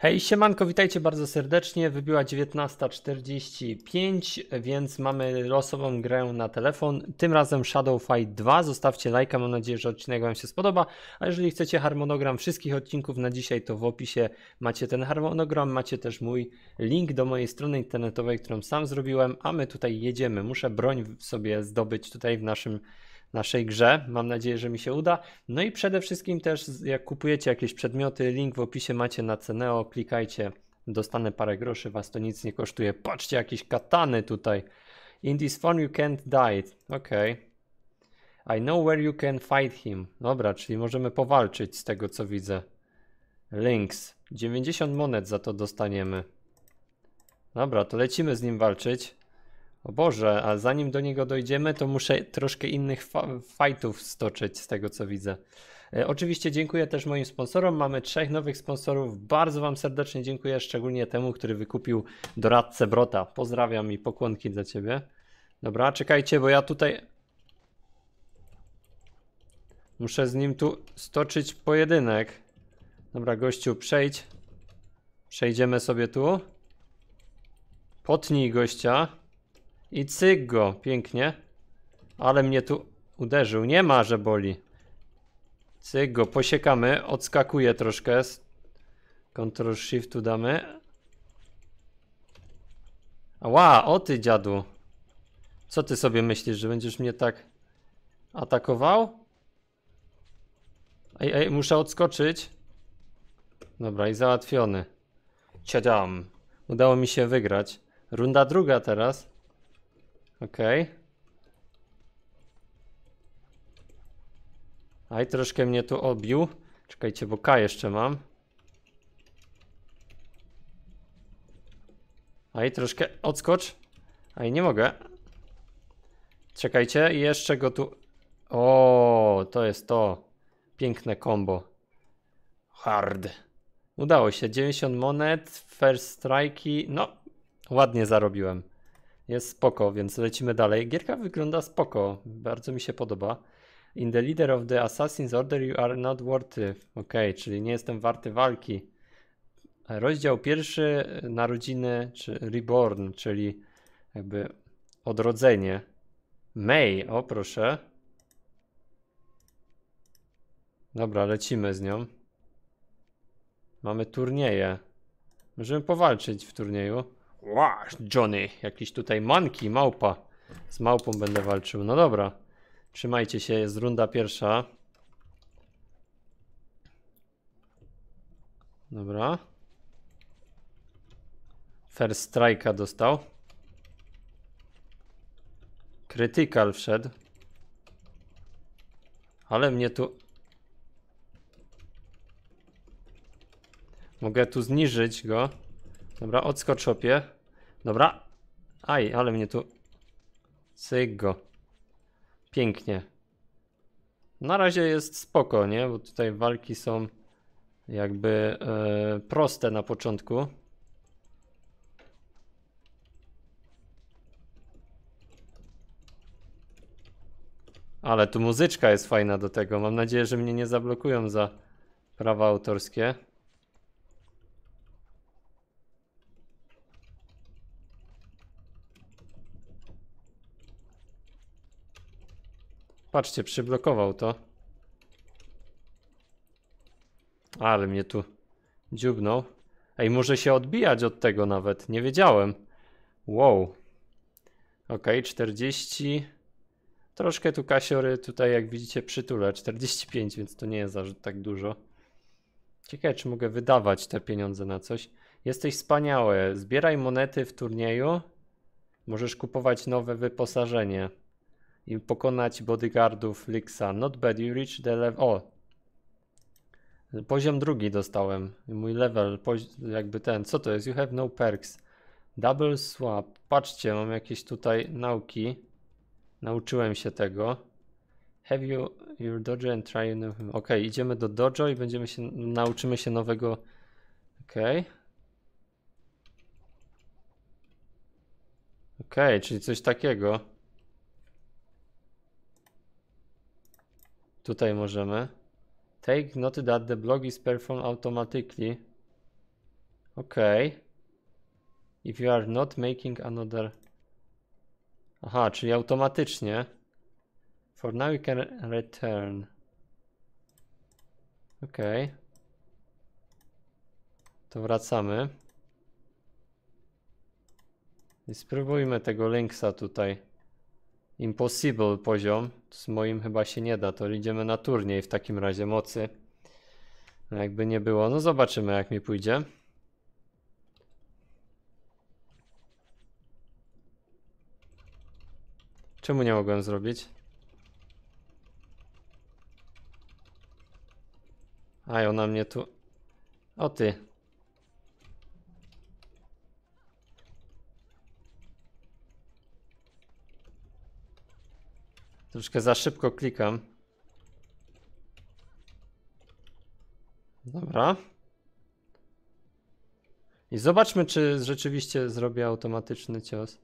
Hej, siemanko, witajcie bardzo serdecznie. Wybiła 19:45, więc mamy losową grę na telefon. Tym razem Shadow Fight 2. Zostawcie lajka, mam nadzieję, że odcinek Wam się spodoba. A jeżeli chcecie harmonogram wszystkich odcinków na dzisiaj, to w opisie macie ten harmonogram. Macie też mój link do mojej strony internetowej, którą sam zrobiłem. A my tutaj jedziemy. Muszę broń sobie zdobyć tutaj w naszej grze. Mam nadzieję, że mi się uda. No i przede wszystkim też jak kupujecie jakieś przedmioty, link w opisie macie na Ceneo, klikajcie, dostanę parę groszy, was to nic nie kosztuje. Patrzcie, jakieś katany tutaj. In this phone you can't die. Okej. I know where you can fight him. Dobra, czyli możemy powalczyć z tego co widzę. Links. 90 monet za to dostaniemy. Dobra, to lecimy z nim walczyć. O Boże, a zanim do niego dojdziemy, to muszę troszkę innych fightów stoczyć z tego co widzę. Oczywiście dziękuję też moim sponsorom. Mamy 3 nowych sponsorów. Bardzo Wam serdecznie dziękuję, szczególnie temu, który wykupił doradcę Brota. Pozdrawiam i pokłonki dla Ciebie. Dobra, czekajcie, bo ja tutaj muszę z nim tu stoczyć pojedynek. Dobra, gościu, przejdź. Przejdziemy sobie tu. Potnij gościa. I cyk go, pięknie. Ale mnie tu uderzył, nie ma, że boli. Cyk go, posiekamy, odskakuje troszkę. Ctrl Shift tu damy. Ała, o ty dziadu. Co ty sobie myślisz, że będziesz mnie tak atakował? Ej, muszę odskoczyć. Dobra, i załatwiony. Ciadam. Udało mi się wygrać. Runda druga teraz. Okej. Aj, troszkę mnie tu obił. Czekajcie, bo K jeszcze mam. Aj, troszkę odskocz. Aj, nie mogę. Czekajcie, jeszcze go tu... O, to jest to. Piękne combo. Hard. Udało się. 90 monet, first strike'i. No, ładnie zarobiłem. Jest spoko, więc lecimy dalej. Gierka wygląda spoko. Bardzo mi się podoba. In the leader of the Assassin's Order you are not worthy. Ok, czyli nie jestem warty walki. Rozdział pierwszy, narodziny, czy reborn, czyli jakby odrodzenie. May, o proszę. Dobra, lecimy z nią. Mamy turnieje. Możemy powalczyć w turnieju. Wow, Johnny, jakiś tutaj monkey, małpa. Z małpą będę walczył. No dobra. Trzymajcie się, jest runda pierwsza. Dobra. First strike'a dostał. Critical wszedł. Ale mnie tu... Mogę tu zniżyć go. Dobra, odskocz opie. Dobra. Aj, ale mnie tu... Cyk go. Pięknie. Na razie jest spoko, nie? Bo tutaj walki są jakby proste na początku. Ale tu muzyczka jest fajna do tego. Mam nadzieję, że mnie nie zablokują za prawa autorskie. Patrzcie, przyblokował to. Ale mnie tu dziubnął. Ej, może się odbijać od tego nawet. Nie wiedziałem. Wow. Ok, 40. Troszkę tu kasiory tutaj jak widzicie przytulę. 45, więc to nie jest aż tak dużo. Ciekawe, czy mogę wydawać te pieniądze na coś. Jesteś wspaniały. Zbieraj monety w turnieju. Możesz kupować nowe wyposażenie. I pokonać bodyguardów Lixa. Not bad, you reach the level... O! Poziom drugi dostałem. Mój level, jakby ten. Co to jest? You have no perks. Double swap. Patrzcie, mam jakieś tutaj nauki. Nauczyłem się tego. Have you your dojo and try... Ok, idziemy do dojo i nauczymy się nowego... Ok. Ok, czyli coś takiego. Tutaj możemy. Take note that the block is performed automatically. Okej. If you are not making another... Aha, czyli automatycznie. For now you can return. Okej. To wracamy. I spróbujmy tego Linksa tutaj. Impossible poziom. Z moim chyba się nie da, to idziemy na turniej w takim razie mocy. No jakby nie było, no zobaczymy jak mi pójdzie. Czemu nie mogłem zrobić? A ona mnie tu... O ty. Troszkę za szybko klikam. Dobra. I zobaczmy, czy rzeczywiście zrobię automatyczny cios.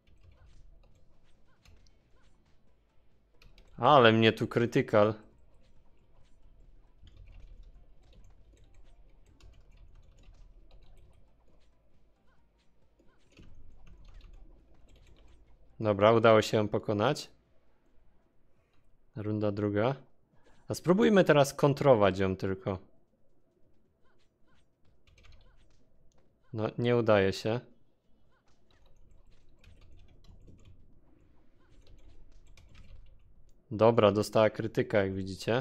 Ale mnie tu krytykal. Dobra, udało się ją pokonać. Runda druga. A spróbujmy teraz kontrować ją tylko. No, nie udaje się. Dobra, dostała krytyka, jak widzicie.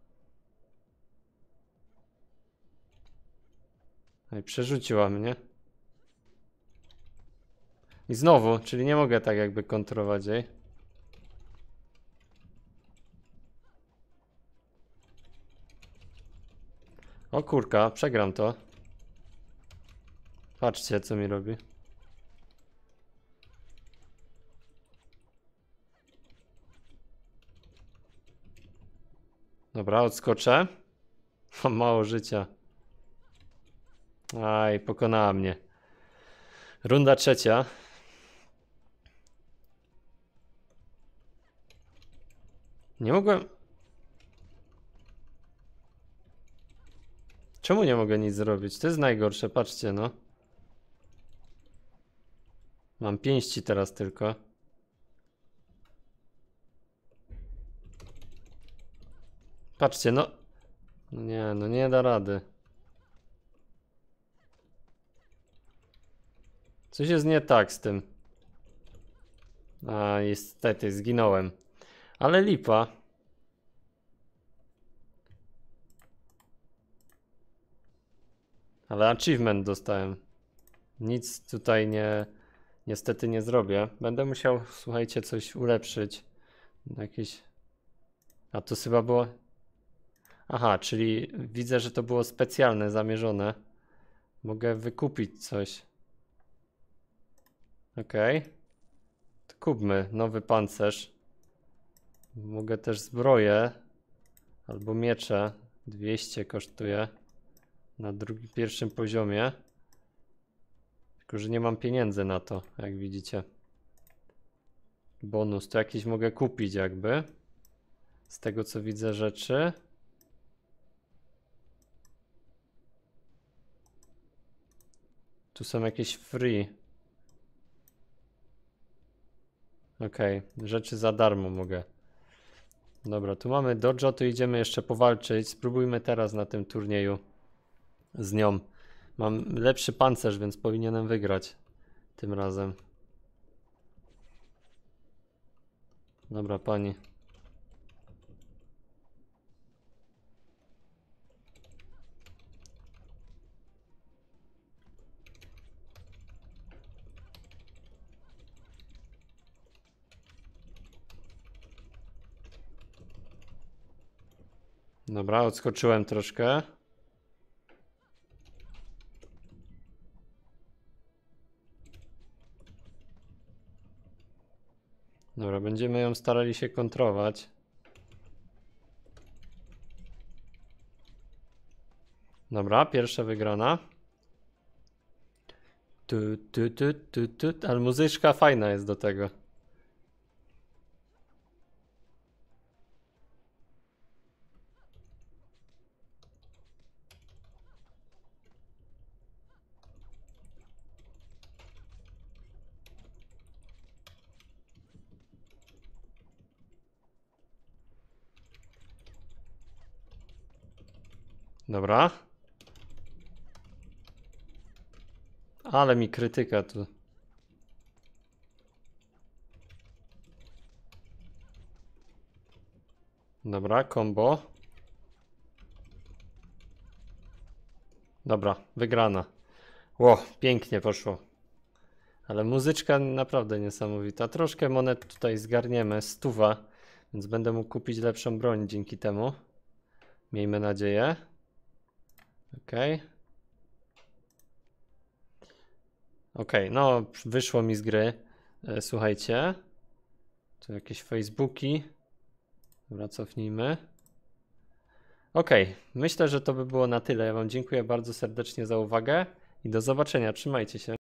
No i przerzuciła mnie. I znowu, czyli nie mogę tak jakby kontrolować jej. O kurka, przegram to. Patrzcie, co mi robi. Dobra, odskoczę. Mam mało życia. Aj, pokonała mnie. Runda trzecia. Nie mogłem... Czemu nie mogę nic zrobić? To jest najgorsze, patrzcie no. Mam pięści teraz tylko. Patrzcie, no. No nie, no nie da rady. Coś jest nie tak z tym. A, niestety, zginąłem. Ale lipa. Ale achievement dostałem. Nic tutaj niestety nie zrobię. Będę musiał, słuchajcie, coś ulepszyć. Jakieś... A to chyba było... Aha, czyli widzę, że to było specjalne, zamierzone. Mogę wykupić coś. Okej. To kupmy nowy pancerz. Mogę też zbroję. Albo miecze. 200 kosztuje. Na pierwszym poziomie. Tylko, że nie mam pieniędzy na to, jak widzicie. Bonus to jakiś mogę kupić jakby. Z tego co widzę rzeczy. Tu są jakieś free. Okej, rzeczy za darmo mogę. Dobra, tu mamy dojo, to idziemy jeszcze powalczyć. Spróbujmy teraz na tym turnieju z nią. Mam lepszy pancerz, więc powinienem wygrać tym razem. Dobra, pani. Dobra, odskoczyłem troszkę. Dobra, będziemy ją starali się kontrolować. Dobra, pierwsza wygrana. Ale muzyczka fajna jest do tego. Dobra. Ale mi krytyka tu. Dobra, combo. Dobra, wygrana. Ło, pięknie poszło. Ale muzyczka naprawdę niesamowita. Troszkę monet tutaj zgarniemy, 100, więc będę mógł kupić lepszą broń dzięki temu. Miejmy nadzieję. Okej. Okej, no wyszło mi z gry. Słuchajcie. Tu jakieś Facebooki. Dobra, cofnijmy. Okej, myślę, że to by było na tyle. Ja wam dziękuję bardzo serdecznie za uwagę i do zobaczenia. Trzymajcie się.